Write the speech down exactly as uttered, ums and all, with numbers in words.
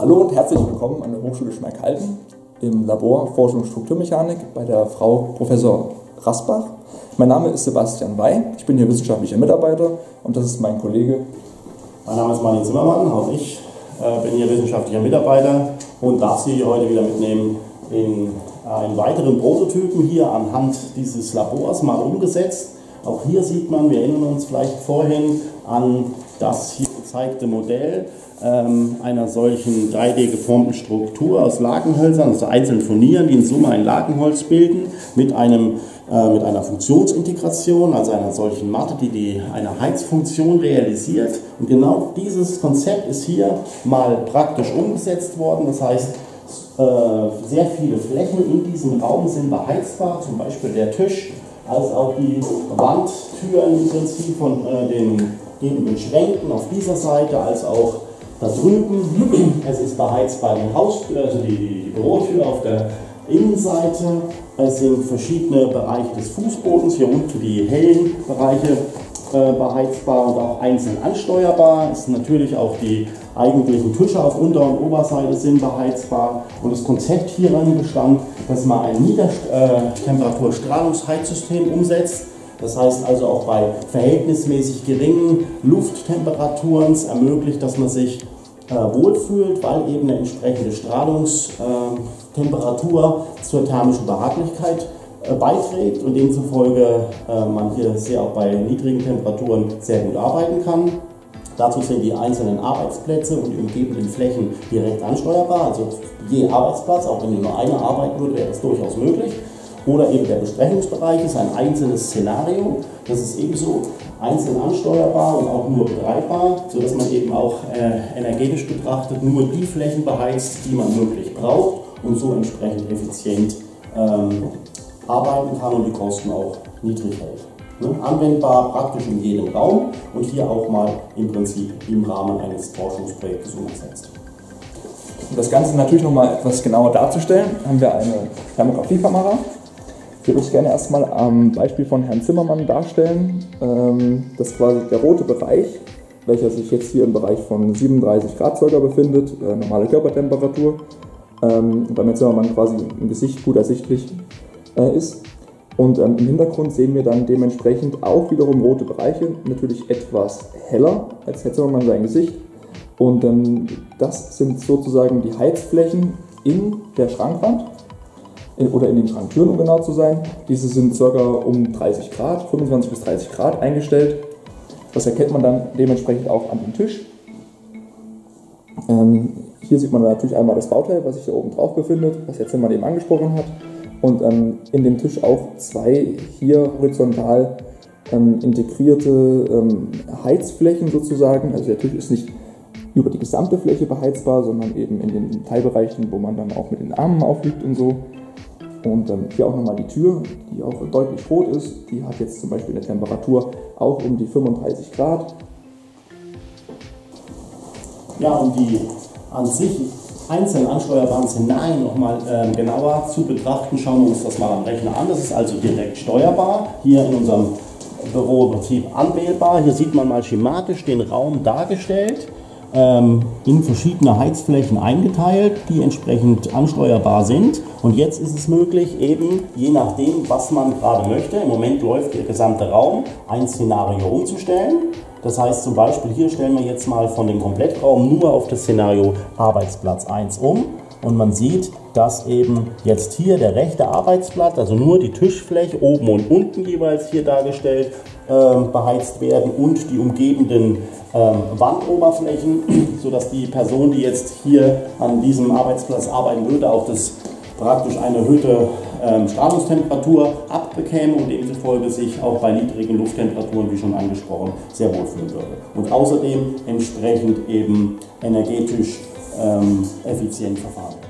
Hallo und herzlich willkommen an der Hochschule Schmalkalden im Labor Forschung Strukturmechanik bei der Frau Professor Rasbach. Mein Name ist Sebastian Wey, ich bin hier wissenschaftlicher Mitarbeiter und das ist mein Kollege. Mein Name ist Martin Zimmermann, auch ich äh, bin hier wissenschaftlicher Mitarbeiter und darf Sie heute wieder mitnehmen in einen weiteren Prototypen hier anhand dieses Labors mal umgesetzt. Auch hier sieht man, wir erinnern uns vielleicht vorhin an das hier gezeigte Modell ähm, einer solchen drei D geformten Struktur aus Lakenhölzern, also einzelnen Furnieren, die in Summe ein Lakenholz bilden, mit, einem, äh, mit einer Funktionsintegration, also einer solchen Matte, die, die eine Heizfunktion realisiert. Und genau dieses Konzept ist hier mal praktisch umgesetzt worden. Das heißt, äh, sehr viele Flächen in diesem Raum sind beheizbar, zum Beispiel der Tisch, als auch die Wandtüren im Prinzip von äh, den gebenden Schränken auf dieser Seite, als auch da drüben. Es ist beheizbar die Haustür, also die, die, die Bürotür auf der Innenseite. Es sind verschiedene Bereiche des Fußbodens, hier unten die hellen Bereiche äh, beheizbar und auch einzeln ansteuerbar. Es sind natürlich auch die eigentlichen Tische auf Unter- und Oberseite sind beheizbar. Und das Konzept hierin bestand, dass man ein Niedertemperaturstrahlungsheizsystem umsetzt. Das heißt also auch bei verhältnismäßig geringen Lufttemperaturen es ermöglicht, dass man sich äh, wohlfühlt, weil eben eine entsprechende Strahlungstemperatur äh, zur thermischen Behaglichkeit äh, beiträgt und demzufolge äh, man hier sehr auch bei niedrigen Temperaturen sehr gut arbeiten kann. Dazu sind die einzelnen Arbeitsplätze und die umgebenden Flächen direkt ansteuerbar, also je Arbeitsplatz, auch wenn nur einer arbeiten würde, wäre das durchaus möglich. Oder eben der Besprechungsbereich ist ein einzelnes Szenario, das ist ebenso einzeln ansteuerbar und auch nur betreibbar, sodass man eben auch äh, energetisch betrachtet nur die Flächen beheizt, die man wirklich braucht und so entsprechend effizient ähm, arbeiten kann und die Kosten auch niedrig hält. Ne? Anwendbar praktisch in jedem Raum und hier auch mal im Prinzip im Rahmen eines Forschungsprojektes umgesetzt. Um das Ganze natürlich noch mal etwas genauer darzustellen, haben wir eine Thermografiekamera. Hier würde ich gerne erstmal am Beispiel von Herrn Zimmermann darstellen. Das ist quasi der rote Bereich, welcher sich jetzt hier im Bereich von siebenunddreißig Grad circa befindet, normale Körpertemperatur, bei Herrn Zimmermann quasi im Gesicht gut ersichtlich ist. Und im Hintergrund sehen wir dann dementsprechend auch wiederum rote Bereiche, natürlich etwas heller als Herr Zimmermann sein Gesicht. Und das sind sozusagen die Heizflächen in der Schrankwand. Oder in den Schranktüren, um genau zu sein. Diese sind ca. um dreißig Grad, fünfundzwanzig bis dreißig Grad eingestellt. Das erkennt man dann dementsprechend auch an dem Tisch. Ähm, hier sieht man natürlich einmal das Bauteil, was sich hier oben drauf befindet, was jetzt jemand eben angesprochen hat. Und ähm, in dem Tisch auch zwei hier horizontal ähm, integrierte ähm, Heizflächen sozusagen. Also der Tisch ist nicht über die gesamte Fläche beheizbar, sondern eben in den Teilbereichen, wo man dann auch mit den Armen aufliegt und so. Und ähm, hier auch nochmal die Tür, die auch deutlich rot ist. Die hat jetzt zum Beispiel eine Temperatur auch um die fünfunddreißig Grad. Ja, um die an sich einzeln ansteuerbaren Szenarien nochmal äh, genauer zu betrachten, schauen wir uns das mal am Rechner an. Das ist also direkt steuerbar, hier in unserem Büro im Prinzip anwählbar. Hier sieht man mal schematisch den Raum dargestellt, ähm, in verschiedene Heizflächen eingeteilt, die entsprechend ansteuerbar sind. Und jetzt ist es möglich, eben je nachdem, was man gerade möchte, im Moment läuft der gesamte Raum, ein Szenario umzustellen. Das heißt zum Beispiel, hier stellen wir jetzt mal von dem Komplettraum nur auf das Szenario Arbeitsplatz eins um. Und man sieht, dass eben jetzt hier der rechte Arbeitsplatz, also nur die Tischfläche oben und unten jeweils hier dargestellt, äh, beheizt werden und die umgebenden äh, Wandoberflächen, sodass die Person, die jetzt hier an diesem Arbeitsplatz arbeiten würde, auch das praktisch eine erhöhte ähm, Strahlungstemperatur abbekäme und demzufolge sich auch bei niedrigen Lufttemperaturen, wie schon angesprochen, sehr wohlfühlen würde. Und außerdem entsprechend eben energetisch ähm, effizient verfahren.